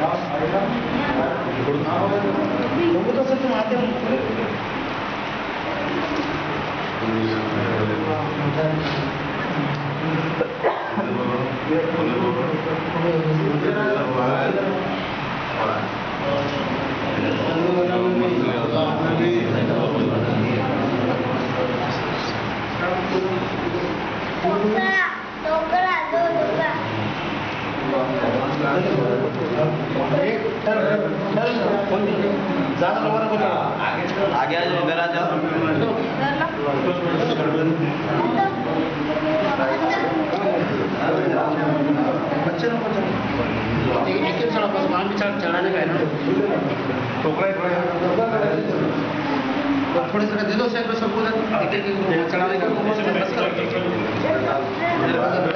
लोग तो सच में आते हैं। आगे आ जाओ, इधर आ जाओ। बच्चे लोग एक सामान भी चढ़ाने का है ना, थोड़ी सी दे दो सबको चढ़ाने का।